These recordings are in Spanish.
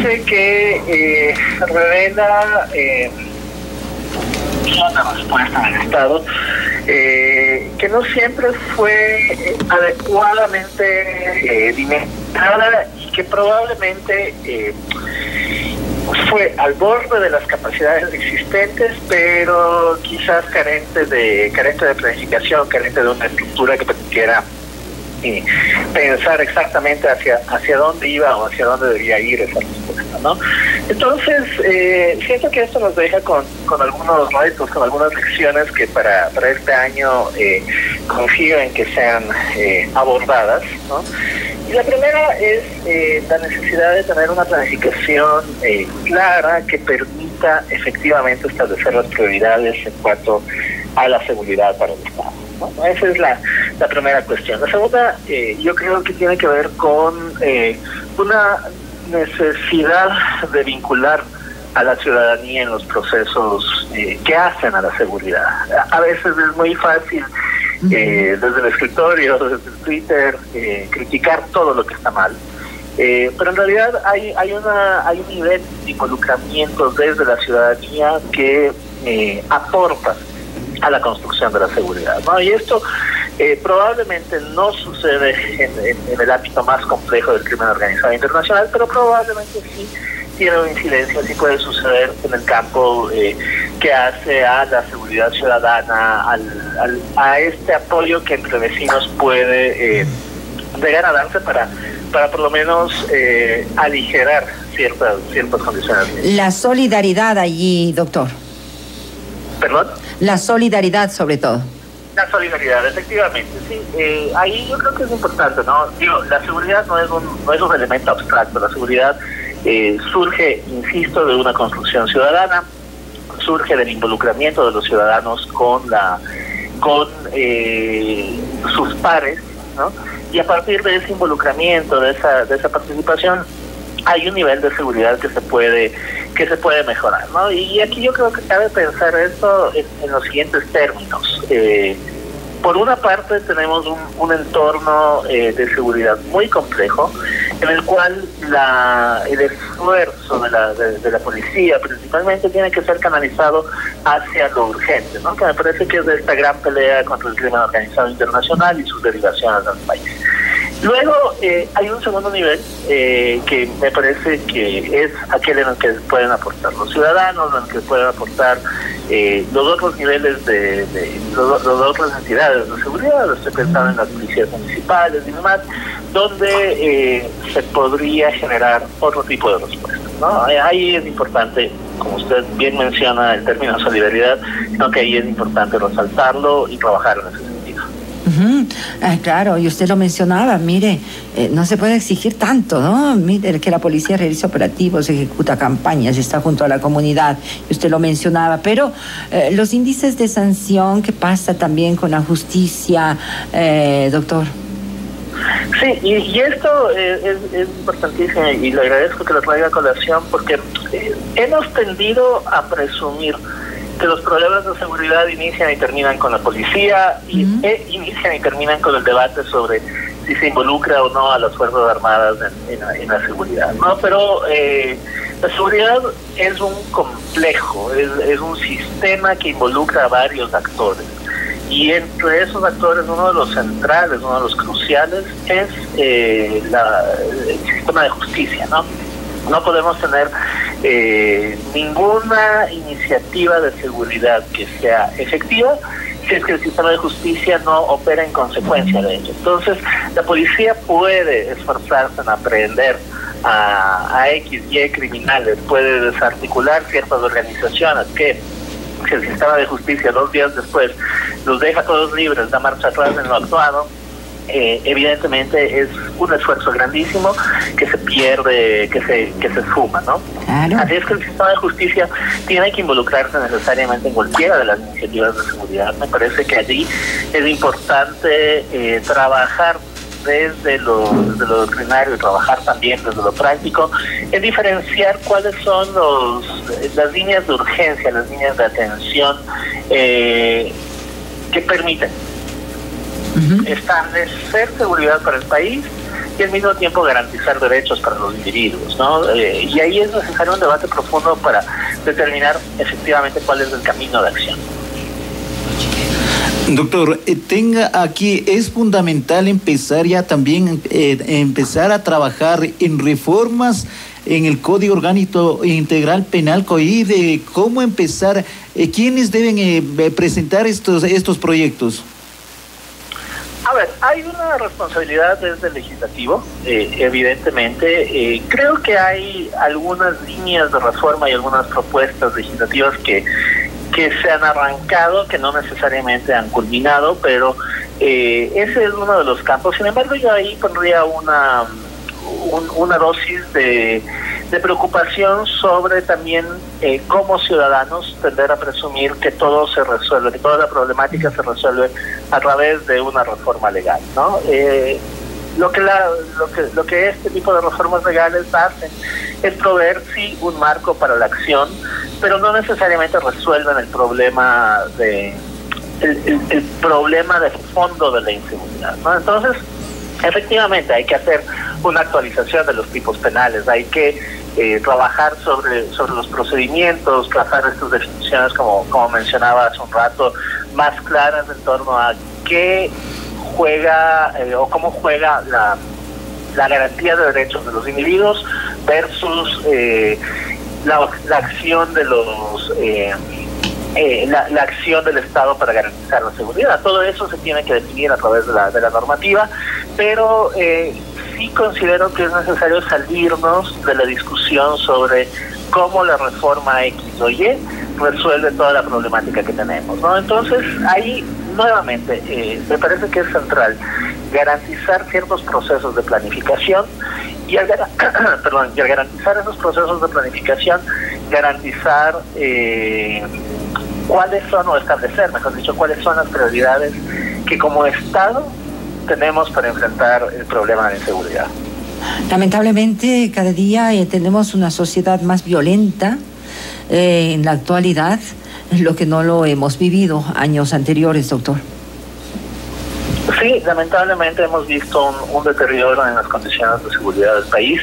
parece que revela una respuesta del Estado que no siempre fue adecuadamente dimensionada y que probablemente fue al borde de las capacidades existentes, pero quizás carente de planificación, carente de una estructura que permitiera pensar exactamente hacia dónde iba o hacia dónde debía ir esa respuesta, ¿no? Entonces, siento que esto nos deja con algunos retos, con algunas lecciones que para este año confío en que sean abordadas, ¿no? Y la primera es la necesidad de tener una planificación clara que permita efectivamente establecer las prioridades en cuanto a la seguridad para el Estado, ¿no? Esa es la primera cuestión. La segunda, yo creo que tiene que ver con una necesidad de vincular a la ciudadanía en los procesos que hacen a la seguridad. A veces es muy fácil desde el escritorio, desde Twitter, criticar todo lo que está mal. Pero en realidad hay un nivel de involucramiento desde la ciudadanía que aporta a la construcción de la seguridad, ¿no? Y esto probablemente no sucede en el ámbito más complejo del crimen organizado internacional, pero probablemente sí tiene una incidencia, sí puede suceder en el campo que hace a la seguridad ciudadana, a este apoyo que entre vecinos puede llegar a darse para por lo menos aligerar ciertas condiciones. La solidaridad allí, doctor. ¿Perdón? La solidaridad sobre todo. La solidaridad, efectivamente, sí. Ahí yo creo que es importante, ¿no? Digo, la seguridad no es un elemento abstracto. La seguridad surge, insisto, de una construcción ciudadana, surge del involucramiento de los ciudadanos con sus pares, ¿no? Y a partir de ese involucramiento, de esa participación, hay un nivel de seguridad que se puede mejorar, ¿no? Y aquí yo creo que cabe pensar esto en los siguientes términos. Por una parte tenemos un entorno de seguridad muy complejo, en el cual el esfuerzo de la policía principalmente tiene que ser canalizado hacia lo urgente, ¿no? Que me parece que es de esta gran pelea contra el crimen organizado internacional y sus derivaciones en el país. Luego hay un segundo nivel que me parece que es aquel en el que pueden aportar los ciudadanos, en el que pueden aportar los otros niveles las otras entidades de seguridad. Estoy pensando en las policías municipales y demás, donde se podría generar otro tipo de respuestas, ¿no? Ahí es importante, como usted bien menciona el término solidaridad, creo que ahí es importante resaltarlo y trabajar en ese sentido. Claro, y usted lo mencionaba, mire, no se puede exigir tanto, ¿no? Mire, que la policía realiza operativos, ejecuta campañas, está junto a la comunidad, y usted lo mencionaba, pero los índices de sanción, ¿qué pasa también con la justicia, doctor? Sí, y esto es importantísimo y le agradezco que lo traiga a colación porque hemos tendido a presumir que los problemas de seguridad inician y terminan con la policía y inician y terminan con el debate sobre si se involucra o no a las Fuerzas Armadas en la seguridad, ¿no? Pero la seguridad es un complejo, es un sistema que involucra a varios actores. Y entre esos actores, uno de los centrales, uno de los cruciales, es el sistema de justicia, ¿no? No podemos tener ninguna iniciativa de seguridad que sea efectiva si es que el sistema de justicia no opera en consecuencia de ello. Entonces, la policía puede esforzarse en aprehender a X, Y criminales, puede desarticular ciertas organizaciones que, si el sistema de justicia 2 días después los deja todos libres, da marcha atrás en lo actuado, evidentemente es un esfuerzo grandísimo que se pierde, que se suma, ¿no? Claro. Así es que el sistema de justicia tiene que involucrarse necesariamente en cualquiera de las iniciativas de seguridad. Me parece que allí es importante trabajar desde lo doctrinario y trabajar también desde lo práctico, es diferenciar cuáles son las líneas de urgencia, las líneas de atención que permiten establecer seguridad para el país y al mismo tiempo garantizar derechos para los individuos, ¿no? Y ahí es necesario un debate profundo para determinar efectivamente cuál es el camino de acción. Doctor, tenga aquí, es fundamental empezar ya también, empezar a trabajar en reformas en el Código Orgánico Integral Penal, COID, cómo empezar, quiénes deben presentar estos proyectos. A ver, hay una responsabilidad desde el legislativo, evidentemente. Creo que hay algunas líneas de reforma y algunas propuestas legislativas que se han arrancado, que no necesariamente han culminado, pero ese es uno de los campos. Sin embargo, yo ahí pondría una dosis de preocupación sobre también como ciudadanos tender a presumir que todo se resuelve, que toda la problemática se resuelve a través de una reforma legal, ¿no? Lo que este tipo de reformas legales hacen es proveer sí un marco para la acción, pero no necesariamente resuelven el problema el problema de fondo de la inseguridad, ¿no? Entonces, efectivamente hay que hacer una actualización de los tipos penales, hay que trabajar sobre los procedimientos, trazar estas definiciones como mencionaba hace un rato, más claras en torno a qué juega o cómo juega la garantía de derechos de los individuos versus la acción de los la acción del Estado para garantizar la seguridad. Todo eso se tiene que definir a través de la normativa, pero sí considero que es necesario salirnos de la discusión sobre cómo la reforma X o Y resuelve toda la problemática que tenemos, ¿no? Entonces, ahí nuevamente me parece que es central garantizar ciertos procesos de planificación y al garantizar esos procesos de planificación, garantizar cuáles son, o establecer, mejor dicho, cuáles son las prioridades que como Estado tenemos para enfrentar el problema de la inseguridad. Lamentablemente, cada día tenemos una sociedad más violenta en la actualidad, lo que no lo hemos vivido años anteriores, doctor. Sí, lamentablemente hemos visto un deterioro en las condiciones de seguridad del país.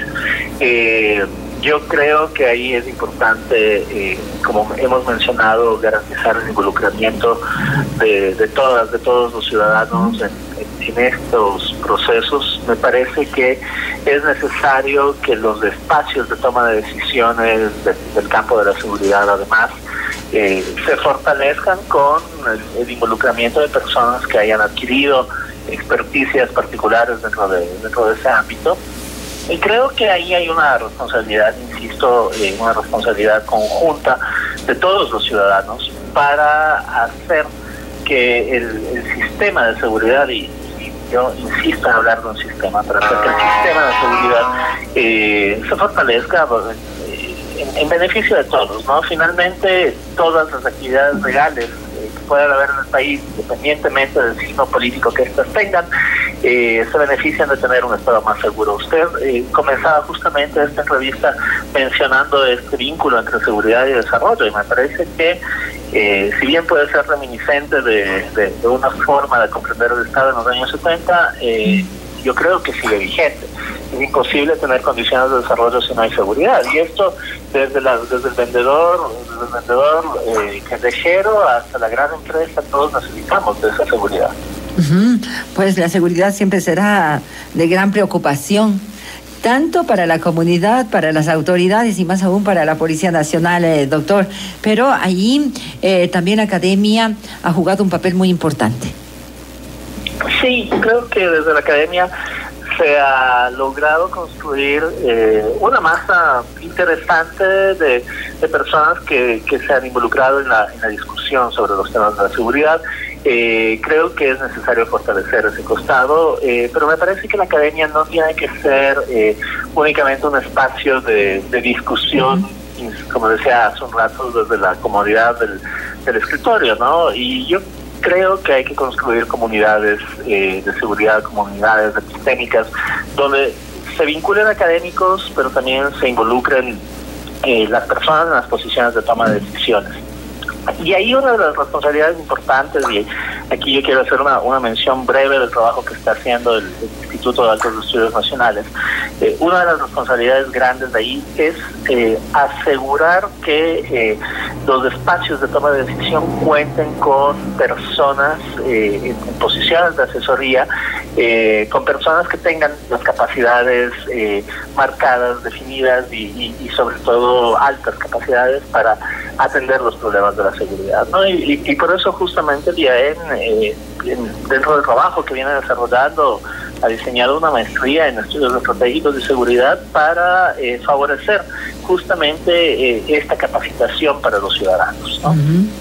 Yo creo que ahí es importante, como hemos mencionado, garantizar el involucramiento de todos los ciudadanos en estos procesos. Me parece que es necesario que los espacios de toma de decisiones del campo de la seguridad, además, se fortalezcan con el involucramiento de personas que hayan adquirido experticias particulares dentro de ese ámbito. Y creo que ahí hay una responsabilidad, insisto, una responsabilidad conjunta de todos los ciudadanos para hacer que el sistema de seguridad, y yo insisto en hablar de un sistema, para hacer que el sistema de seguridad se fortalezca en beneficio de todos, ¿no? Finalmente, todas las actividades legales que puedan haber en el país, independientemente del signo político que éstas tengan, se benefician de tener un Estado más seguro. Usted comenzaba justamente esta entrevista mencionando este vínculo entre seguridad y desarrollo, y me parece que si bien puede ser reminiscente de una forma de comprender el Estado en los años 70, yo creo que sigue vigente. Es imposible tener condiciones de desarrollo si no hay seguridad, y esto desde el vendedor callejero hasta la gran empresa, todos necesitamos de esa seguridad. Pues la seguridad siempre será de gran preocupación, tanto para la comunidad, para las autoridades y más aún para la Policía Nacional, doctor. Pero allí también la academia ha jugado un papel muy importante. Sí, creo que desde la academia se ha logrado construir una masa interesante de personas que se han involucrado en la discusión sobre los temas de la seguridad. Creo que es necesario fortalecer ese costado, pero me parece que la academia no tiene que ser únicamente un espacio de discusión, como decía hace un rato, desde la comodidad del escritorio, ¿no? Y yo creo que hay que construir comunidades de seguridad, comunidades epistémicas, donde se vinculen académicos, pero también se involucren las personas en las posiciones de toma de decisiones. Y ahí una de las responsabilidades importantes, y aquí yo quiero hacer una mención breve del trabajo que está haciendo el Instituto de Altos Estudios Nacionales, una de las responsabilidades grandes de ahí es asegurar que los espacios de toma de decisión cuenten con personas en posiciones de asesoría, con personas que tengan las capacidades marcadas, definidas y sobre todo altas capacidades para atender los problemas de la seguridad, ¿no? Y por eso justamente el IAEN, dentro del trabajo que viene desarrollando, ha diseñado una maestría en estudios estratégicos de seguridad para favorecer justamente esta capacitación para los ciudadanos, ¿no?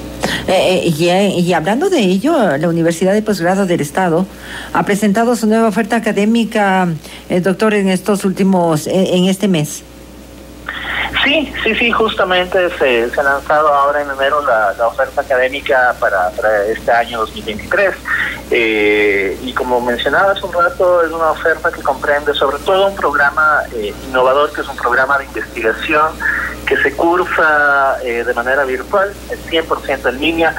Y hablando de ello, la Universidad de Posgrado del Estado ha presentado su nueva oferta académica, doctor, en este mes. Sí, justamente se ha lanzado ahora en enero la oferta académica para este año 2023. Y como mencionaba hace un rato, es una oferta que comprende sobre todo un programa innovador, que es un programa de investigación que se cursa de manera virtual, 100% en línea,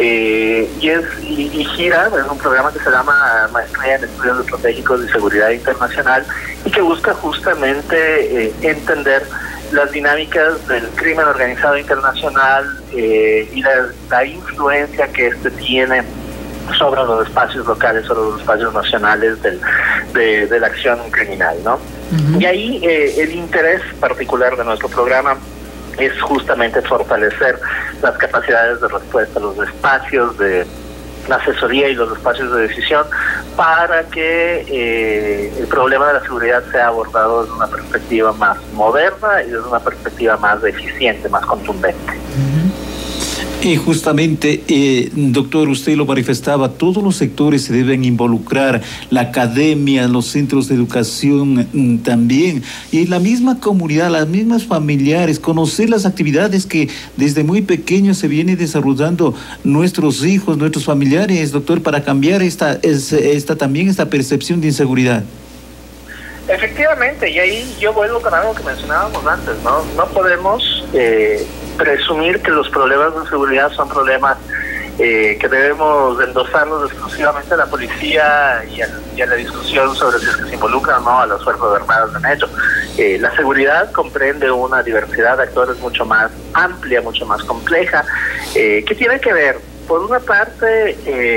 y gira, es un programa que se llama Maestría en Estudios Estratégicos de Seguridad Internacional, y que busca justamente entender las dinámicas del crimen organizado internacional y la influencia que este tiene sobre los espacios locales, sobre los espacios nacionales de la acción criminal, ¿no? Uh-huh. Y ahí el interés particular de nuestro programa es justamente fortalecer las capacidades de respuesta a los espacios de la asesoría y los espacios de decisión para que el problema de la seguridad sea abordado desde una perspectiva más moderna y desde una perspectiva más eficiente, más contundente. Y justamente, doctor, usted lo manifestaba, todos los sectores se deben involucrar, la academia, los centros de educación también, y la misma comunidad, las mismas familiares, conocer las actividades que desde muy pequeños se vienen desarrollando nuestros hijos, nuestros familiares, doctor, para cambiar esta percepción de inseguridad. Efectivamente, y ahí yo vuelvo con algo que mencionábamos antes, ¿no? No podemos presumir que los problemas de seguridad son problemas que debemos endosarlos exclusivamente a la policía y a la discusión sobre si es que se involucran o no a las Fuerzas Armadas en ello. La seguridad comprende una diversidad de actores mucho más amplia, mucho más compleja, que tiene que ver, por una parte,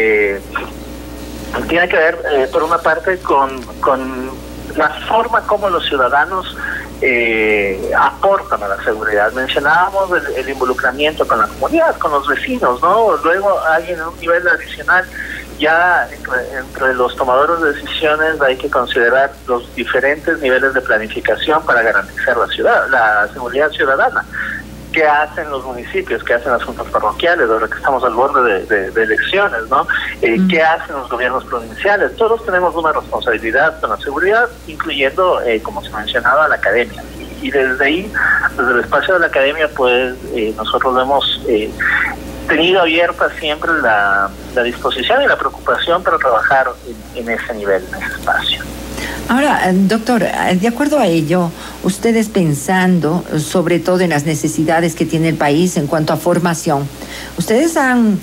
con la forma como los ciudadanos aportan a la seguridad. Mencionábamos el involucramiento con la comunidad, con los vecinos, ¿no? Luego hay en un nivel adicional, ya entre los tomadores de decisiones hay que considerar los diferentes niveles de planificación para garantizar la seguridad ciudadana. ¿Qué hacen los municipios? ¿Qué hacen las juntas parroquiales? Ahora que estamos al borde de elecciones, ¿no? ¿Qué hacen los gobiernos provinciales? Todos tenemos una responsabilidad con la seguridad, incluyendo, como se mencionaba, la academia. Y desde ahí, desde el espacio de la academia, pues nosotros hemos tenido abierta siempre la disposición y la preocupación para trabajar en ese nivel, en ese espacio. Ahora, doctor, de acuerdo a ello, ustedes pensando sobre todo en las necesidades que tiene el país en cuanto a formación, ustedes han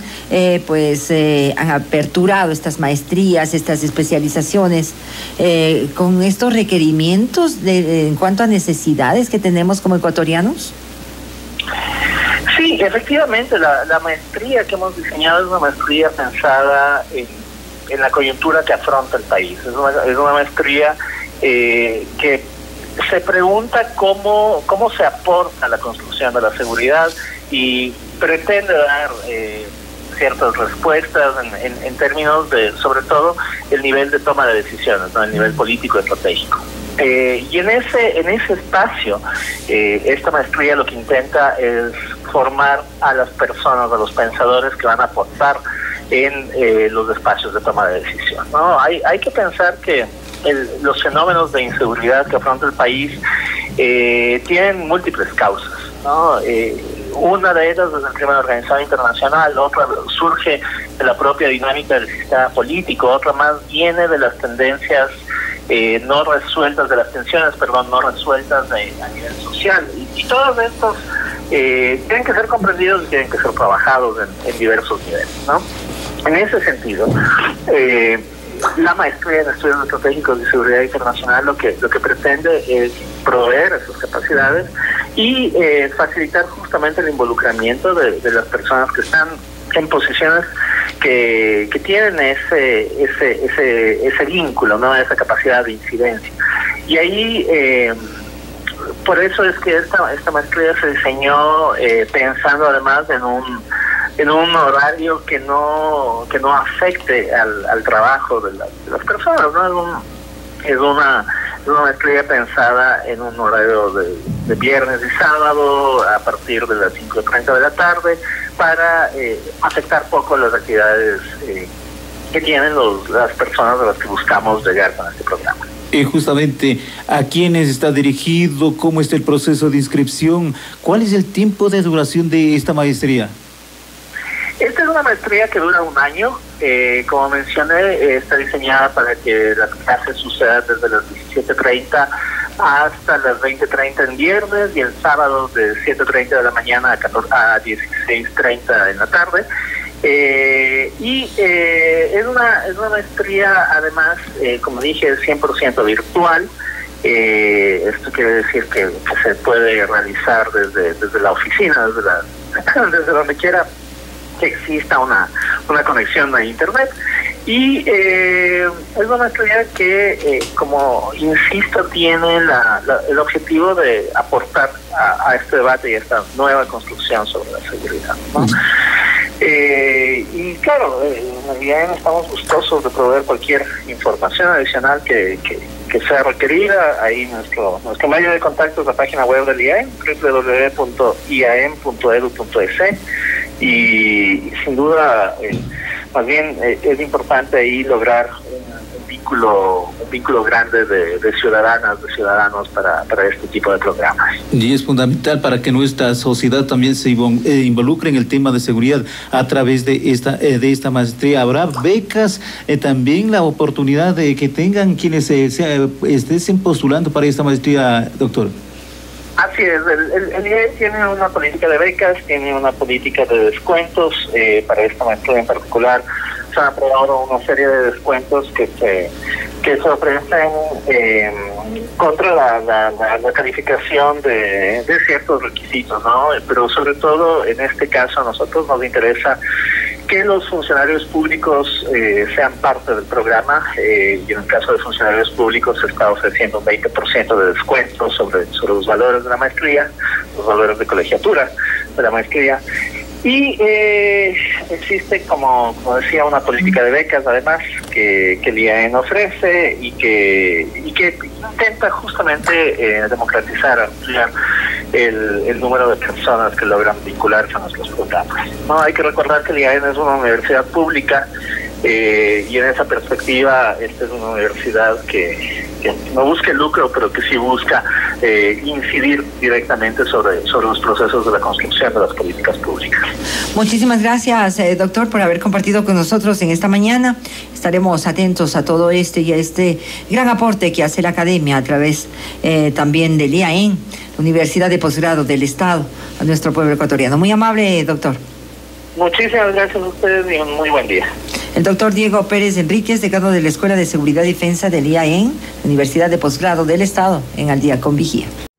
aperturado estas maestrías, estas especializaciones con estos requerimientos en cuanto a necesidades que tenemos como ecuatorianos. Sí, efectivamente, la maestría que hemos diseñado es una maestría pensada en la coyuntura que afronta el país. Es una maestría que se pregunta cómo se aporta a la construcción de la seguridad y pretende dar ciertas respuestas en términos de, sobre todo, el nivel de toma de decisiones, ¿no? El nivel político estratégico. Y en ese espacio, esta maestría lo que intenta es formar a las personas, a los pensadores que van a aportar en los espacios de toma de decisión, ¿no? Hay que pensar que los fenómenos de inseguridad que afronta el país tienen múltiples causas, ¿no? Una de ellas es el crimen organizado internacional, otra surge de la propia dinámica del sistema político, otra más viene de las tendencias no resueltas, de las tensiones, no resueltas a nivel social. Y todos estos tienen que ser comprendidos y tienen que ser trabajados en diversos niveles, ¿no? En ese sentido, la maestría en estudios estratégicos de seguridad internacional lo que pretende es proveer esas capacidades y facilitar justamente el involucramiento de las personas que están en posiciones que tienen ese vínculo, ¿no? Esa capacidad de incidencia. Y ahí por eso es que esta maestría se diseñó pensando además en un horario que no afecte al trabajo de las personas, ¿no? Es una maestría pensada en un horario de viernes y sábado a partir de las 5:30 de la tarde para afectar poco las actividades que tienen las personas a las que buscamos llegar con este programa. Justamente, ¿a quiénes está dirigido? ¿Cómo está el proceso de inscripción? ¿Cuál es el tiempo de duración de esta maestría? Esta es una maestría que dura un año. Como mencioné, está diseñada para que las clases sucedan desde las 17:30 hasta las 20:30 en viernes y el sábado de 7:30 de la mañana a 16:30 en la tarde. Es una maestría, además, como dije, es 100% virtual. Esto quiere decir que se puede realizar desde la oficina, desde donde quiera que exista una conexión a internet. Y es una maestría que, como insisto, tiene el objetivo de aportar a este debate y a esta nueva construcción sobre la seguridad, ¿no? Y claro, en realidad estamos gustosos de proveer cualquier información adicional que sea requerida. Ahí nuestro medio de contacto es la página web del IAEN, www.iaen.edu.es, y sin duda, más bien es importante ahí lograr un vínculo grande de ciudadanos para este tipo de programas. Y es fundamental para que nuestra sociedad también se involucre en el tema de seguridad a través de esta maestría. ¿Habrá becas? También la oportunidad de que tengan quienes estén postulando para esta maestría, doctor. Así es, el IAEN tiene una política de becas, tiene una política de descuentos para esta maestría en particular. Se han aprobado una serie de descuentos que se ofrecen contra la calificación de ciertos requisitos, ¿no? Pero sobre todo en este caso a nosotros nos interesa que los funcionarios públicos sean parte del programa, y en el caso de funcionarios públicos se está ofreciendo un 20% de descuento sobre los valores de la maestría, los valores de colegiatura de la maestría. Y existe, como decía, una política de becas, además, que el IAEN ofrece y que intenta justamente democratizar, ampliar el número de personas que logran vincularse a nuestros programas, ¿no? Hay que recordar que el IAEN es una universidad pública, y en esa perspectiva esta es una universidad que no busca el lucro, pero que sí busca incidir directamente sobre los procesos de la construcción de las políticas públicas. Muchísimas gracias, doctor, por haber compartido con nosotros en esta mañana. Estaremos atentos a todo esto y a este gran aporte que hace la academia a través también del IAEN, la Universidad de Posgrado del Estado, a nuestro pueblo ecuatoriano. Muy amable, doctor. Muchísimas gracias a ustedes y un muy buen día. El doctor Diego Pérez Enríquez, decano de la Escuela de Seguridad y Defensa del IAEN, Universidad de Posgrado del Estado, en Al Día con Vigía.